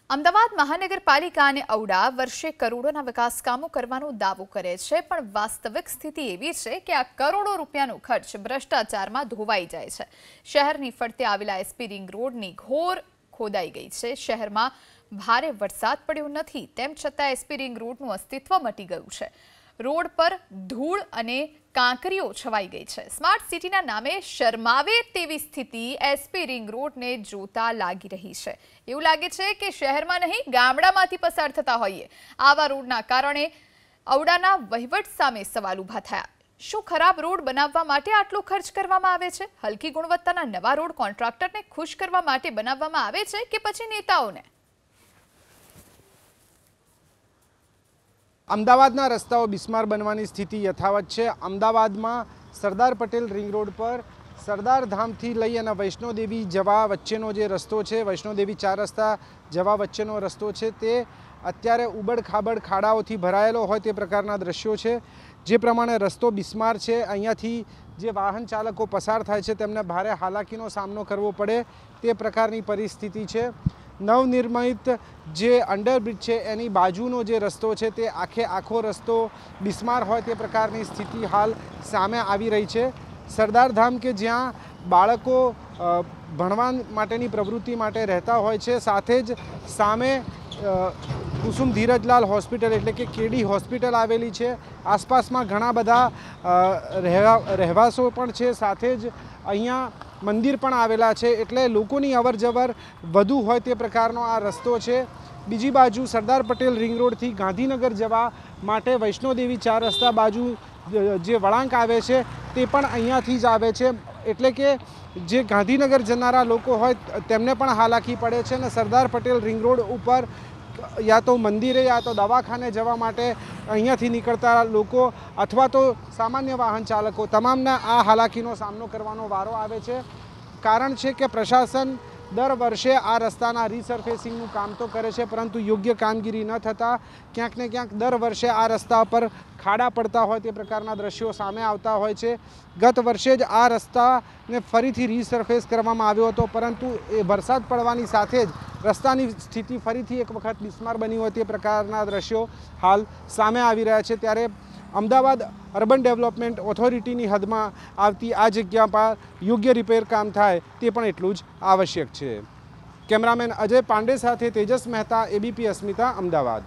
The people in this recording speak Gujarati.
અમદાવાદ મહાનગરપાલિકા અને ઔડા વર્ષે કરોડોના વિકાસ કામો કરવાનો દાવો કરે છે, પણ વાસ્તવિક સ્થિતિ એવી છે કે આ કરોડો રૂપિયાનો ખર્ચ ભ્રષ્ટાચારમાં ધોવાઈ જાય છે। શહેરની ફરતે આવેલા એસપી રિંગ રોડની ઘોર ખોદાઈ ગઈ છે। શહેરમાં ભારે વરસાદ પડ્યો નથી, તેમ છતાં એસપી રિંગ રોડનું અસ્તિત્વ મટી ગયું છે। રોડ પર ધૂળ અને કાંકરીઓ છવાઈ ગઈ છે। સ્માર્ટ સિટીના નામે શરમાવે તેવી સ્થિતિ એસપી રિંગ રોડને જોતા લાગી રહી છે। એવું લાગે છે કે શહેરમાં નહીં, ગામડામાંથી પસાર થતા હોઈએ। આવા રોડના કારણે ઔડાના વહીવટ સામે સવાલ ઊભા થયા। શું ખરાબ રોડ બનાવવા માટે આટલો ખર્ચ કરવામાં આવે છે? હલકી ગુણવત્તાના નવા રોડ કોન્ટ્રાક્ટરને ખુશ કરવા માટે બનાવવામાં આવે છે કે પછી નેતાઓને? અમદાવાદના રસ્તાઓ બિસ્માર બનવાની સ્થિતિ યથાવત છે। અમદાવાદમાં સરદાર પટેલ રિંગ રોડ પર સરદાર ધામથી લઈ અને વૈષ્ણોદેવી જવા વચ્ચેનો જે રસ્તો છે, વૈષ્ણોદેવી 4 રસ્તા જવા વચ્ચેનો રસ્તો છે, તે અત્યારે ઉબડ-ખાબડ ખાડાઓથી ભરાયેલો હોય તે પ્રકારના દ્રશ્યો છે। જે પ્રમાણે રસ્તો બિસ્માર છે, અહીંયાથી જે વાહન ચાલકો પસાર થાય છે તેમને ભારે હાલાકીનો સામનો કરવો પડે તે પ્રકારની પરિસ્થિતિ છે। નવનિર્મિત જે અંડરબ્રિજ છે એની બાજુનો જે રસ્તો છે તે આખો રસ્તો બિસ્માર હોય તે પ્રકારની સ્થિતિ હાલ સામે આવી રહી છે। સરદાર ધામ કે જ્યાં બાળકો ભણવા માટેની પ્રવૃત્તિ માટે રહેતા હોય છે, સાથે જ સામે કુસુમ ધીરજલાલ હોસ્પિટલ એટલે કે કેડી હોસ્પિટલ આવેલી છે। આસપાસમાં ઘણા બધા રહેવાસો પણ છે, સાથે જ અહીંયા મંદિર પણ આવેલા છે, એટલે લોકોની અવરજવર વધુ હોય તે પ્રકારનો આ રસ્તો છે। બીજી બાજુ સરદાર પટેલ રિંગ રોડથી ગાંધીનગર જવા માટે વૈષ્ણોદેવી 4 રસ્તા બાજુ જે વળાંક આવે છે તે પણ અહીંયાથી જ આવે છે, એટલે કે જે ગાંધીનગર જનારા લોકો હોય તેમને પણ હાલાકી પડે છે। અને સરદાર પટેલ રિંગ રોડ ઉપર યા તો મંદિરે યા તો દવાખાને જવા માટે અહીંયાથી નીકળતા લોકો અથવા તો સામાન્ય વાહન ચાલકો તમામના આ હાલાકીનો સામનો કરવાનો વારો આવે છે। કારણ છે કે પ્રશાસન દર વર્ષે આ રસ્તાના રીસર્ફેસિંગનું કામ તો કરે છે, પરંતુ યોગ્ય કામગીરી ન થતાં ક્યાંક ને ક્યાંક દર વર્ષે આ રસ્તા પર ખાડા પડતા હોય તે પ્રકારના દ્રશ્યો સામે આવતા હોય છે। ગત વર્ષે જ આ રસ્તાને ફરીથી રીસર્ફેસ કરવામાં આવ્યો હતો, પરંતુ એ વરસાદ પડવાની સાથે જ રસ્તાની સ્થિતિ ફરીથી એક વખત બિસ્માર બની હોય તે પ્રકારના દ્રશ્યો હાલ સામે આવી રહ્યા છે। ત્યારે અમદાવાદ અર્બન ડેવલપમેન્ટ ઓથોરિટીની હદમાં આવતી આ જગ્યા પર યોગ્ય રિપેર કામ થાય તે પણ એટલું જ આવશ્યક છે। કેમેરામેન અજય પાંડે સાથે તેજસ મહેતા, ABP અસ્મિતા, અમદાવાદ।